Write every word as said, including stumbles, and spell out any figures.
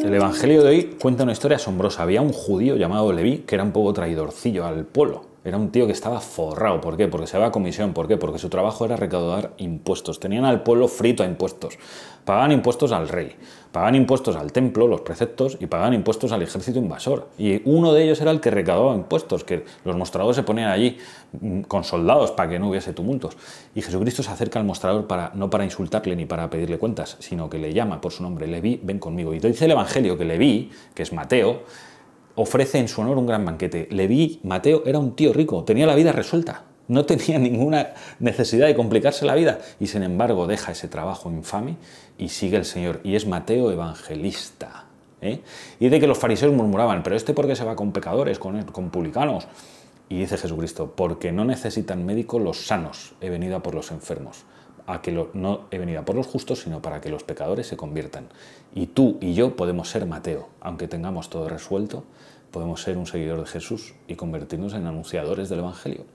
El Evangelio de hoy cuenta una historia asombrosa. Había un judío llamado Leví que era un poco traidorcillo al pueblo. Era un tío que estaba forrado. ¿Por qué? Porque se va a comisión. ¿Por qué? Porque su trabajo era recaudar impuestos. Tenían al pueblo frito a impuestos. Pagaban impuestos al rey, pagaban impuestos al templo, los preceptos, y pagaban impuestos al ejército invasor. Y uno de ellos era el que recaudaba impuestos, que los mostradores se ponían allí con soldados para que no hubiese tumultos. Y Jesucristo se acerca al mostrador para, no para insultarle ni para pedirle cuentas, sino que le llama por su nombre: Leví, ven conmigo. Y dice el Evangelio que Leví, que es Mateo, ofrece en su honor un gran banquete. Leví, Mateo, era un tío rico, tenía la vida resuelta. No tenía ninguna necesidad de complicarse la vida y sin embargo deja ese trabajo infame y sigue el Señor. Y es Mateo evangelista. ¿eh? Y de que los fariseos murmuraban: ¿pero este por qué se va con pecadores, con, con publicanos? Y dice Jesucristo: porque no necesitan médico los sanos, he venido a por los enfermos. A que lo, no he venido a por los justos, sino para que los pecadores se conviertan. Y tú y yo podemos ser Mateo, aunque tengamos todo resuelto, podemos ser un seguidor de Jesús y convertirnos en anunciadores del Evangelio.